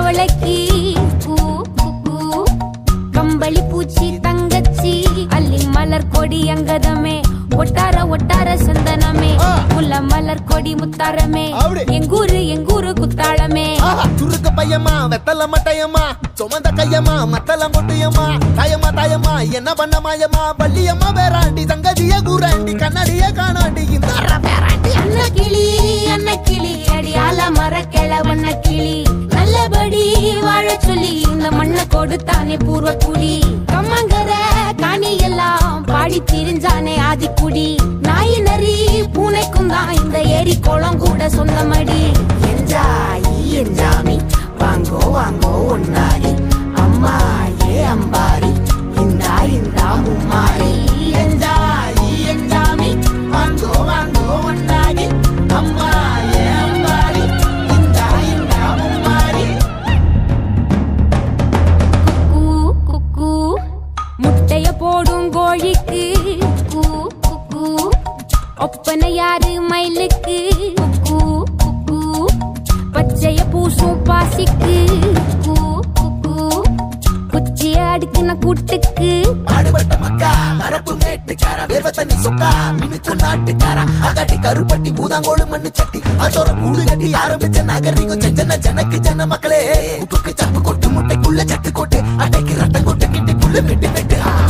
மாந்தோளைக்கு கம்பளி பூச்சி தங்கச்சி அள்ளி மலர் கொடி அங்கதமே ஒட்டார ஒட்டார சந்தனமே முல்ல மலர் கொடி முத்தாரமே எங்கூரு குத்தாளமே சுருக்க பையமா வெத்தல மட்டையம்மா சுமந்த கையம்மா மத்தல மொட்டையம்மா தாயம்மா என்ன பண்ண மாயம்மா பள்ளியம்மா வேறாண்டி சங்கதிய கூறாண்டி கண்ணாடிய காணாண்டி இந்த அண்ண கிளி அடியால மர கிளவண்ண கிளி நல்லபடி வாழ சொல்லி இந்த மண்ணை கொடுத்தானே பூர்வ குடி கம்மங்கர காணி எல்லாம் பாடி திரிஞ்சானே ஆதிக்குடி நாய் நரி பூனைக்கும் தான் இந்த ஏரி குளம் கூட சொந்தமடி என்ஜாமி வாங்கோ வாங்கோ ஒன்னாரி அம்மா ஏ அம்பாரி இந்தா மும்மாரி என்ஜாமி வாங்கோ வாங்கோ ஒன்னாரி அம்மா ஏ அம்பாரி இந்தா மும்மாரி குக்கு முட்டைய போடும் கோழிக்கு ஒப்பனை யாரு மயிலுக்கு பச்சைய பூசும் பாசிக்கு குச்சிய அடுக்கின கூட்டுக்கு ஆடுபட்ட மக்கா மரப்பு மேட்டுக்காரா வேர்வ தண்ணி சொக்கா மினுக்கு நாட்டுக்காரா அகாட்டி கருப்பட்டி பூதாங்கோடு மண்ணு சட்டி அதோட கூடு கட்டி ஆரம்பிச்ச நாகரிகம் ஜனக்கு ஜன மக்களே உப்புக்கு சப்பு கொட்டு முட்டைக்குள்ள சட்டு கொட்டு அட்டைக்கு ரட்டம் கொட்டு கிட்டி புல்லு வெட்டு வெட்டு